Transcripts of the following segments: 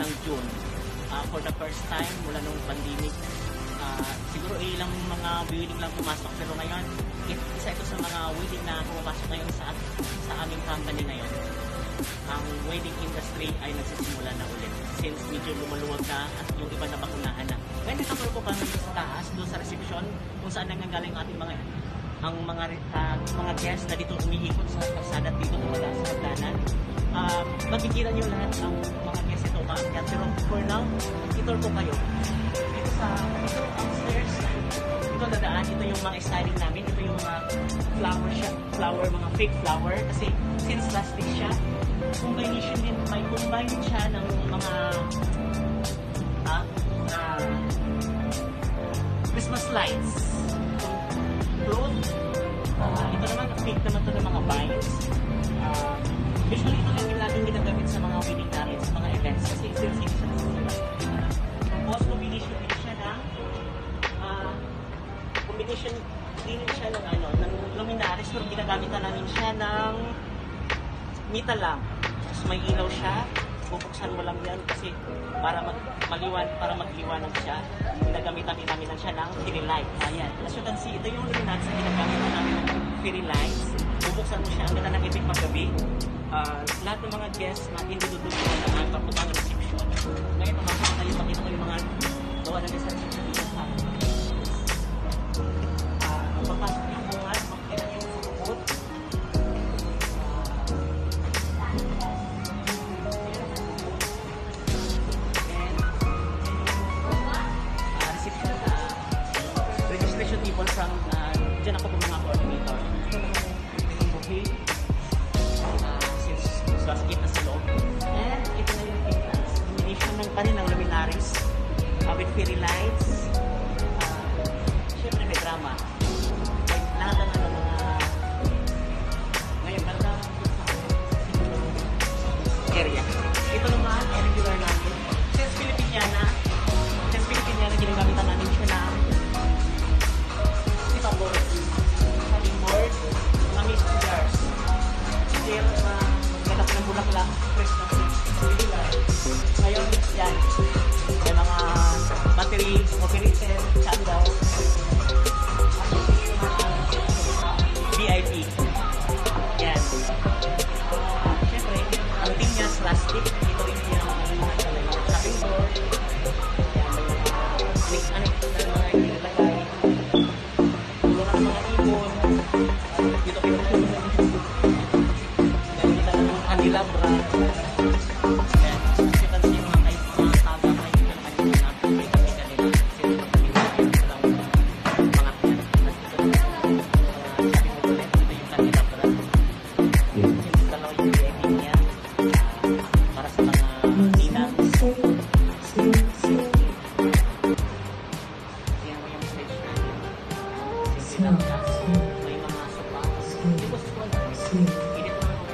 noong June. For the first time mula nung pandemic, siguro ilang mga wedding lang pumasok, pero ngayon isa ito sa mga wedding na pumapasok ngayon sa aming company ngayon. Ang wedding industry ay nagsisimula na ulit since medyo lumuluwag na at yung iba na bakunahan na. Ngayon dito po kami sa taas, doon sa reception kung saan nanggagaling ating mga guests na dito umiikot sa kalsada dito tumataas sa hagdanan. Makikita nyo lahat ang mga guests ito maakyat, pero for now, ito po kayo. Ito upstairs, ito dadaan, ito yung mga styling namin, ito yung mga mga fake flower, kasi since plastic siya, may combine siya ng mga Christmas lights, cloth. Ito naman, fake naman ito ng mga vines. Usually ito lang yung laging ginagamit sa mga wedding natin, sa mga events, kasi since hindi siya tapos combination din siya ng ng luminaries, pero ginagamit na namin siya ng metal lamp. Tapos may ilaw siya, bubuksan mo lang yan kasi para magliwanag siya. Ginagamitan din namin siya ng fairy light. Ayan. As you can see, ito yung luminaries na ginagamit namin ng fairy lights. Bubuksan mo siya, ang ganda ng effect paggabi. Lahat ng mga guests na hindi dudubukan na ang papunta ng reception. Ngayon, pakita ko yung mga gawa na sa reception dito sa pagpasok yung bungas, makikita yung sukot. Reception, registration table from dyan ako po mga coordinator. Ito naman yung bouquet. Basket na sa loob. And ito na yung entrance. Combination ng kanilang luminaries with fairy lights. Siyempre may drama. Lahat ng mga ngayon meron na area. Ito naman ay regular namin. Since Filipiniana ginagamitan namin siya ng board. Having board, mga mason jars. Still, ng bulaklak, Christmas ngayon, yan. May mga batteries, operator, candle, VIP. Yan. Siyempre, ang team niya plastic. Ito rin yung shopping board. Yan. Mga ilalagay. Tulungan ng mga ibon. Dito kayo Labra. Yan. As you can see, mga taga kaibigan natin na pagkakita nila. Kasi ito lang mga sabi mo ulit, ito yung kanila Labra. Yung dalawa yung VIP niya para sa mga ninangs. Yan mo yung stage natin. Simple lang siya. May mga sopas. Hindi po sa init naman over.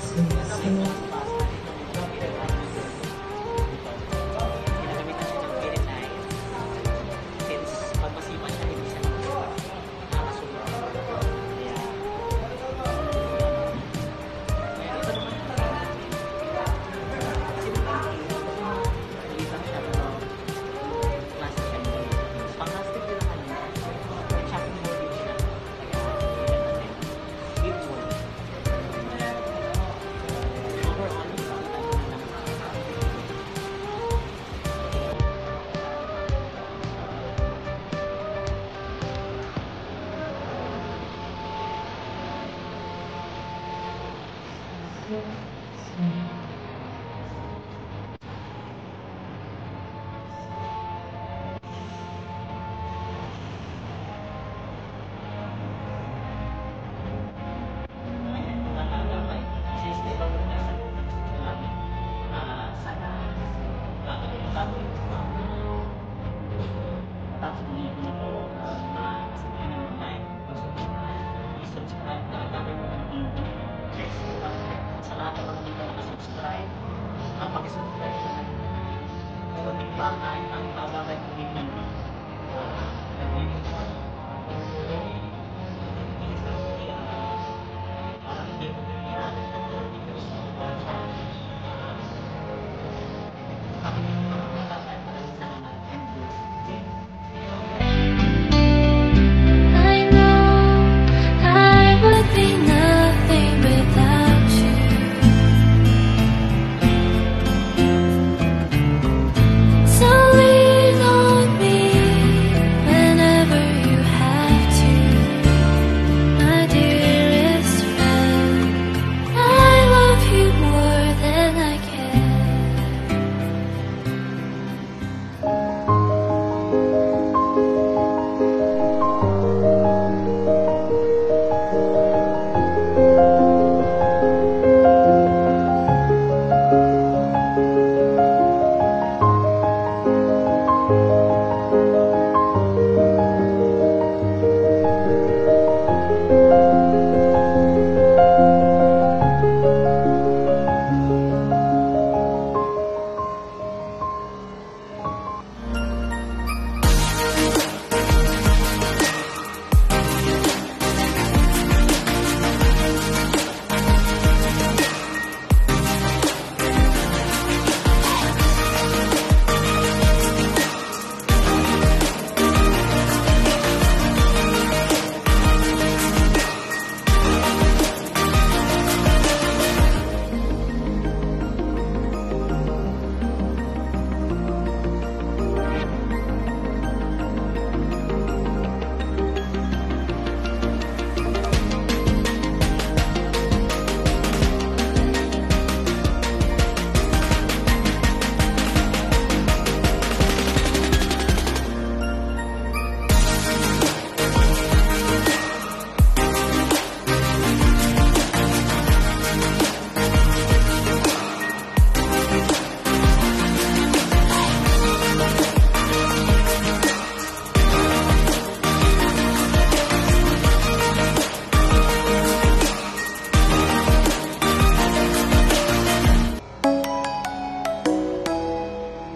Ginagamitan siya ng fairy light since pag masipa siya, hindi siya nakasulat. Kaya ito naman hindi lang siya plastic siya. Pang-plastic din naman may shopping board din siya. Beautiful. Sa lahat ng mga dito nakasubscribe, pakisubscribe na. Pero di ba ang tagawin ko dito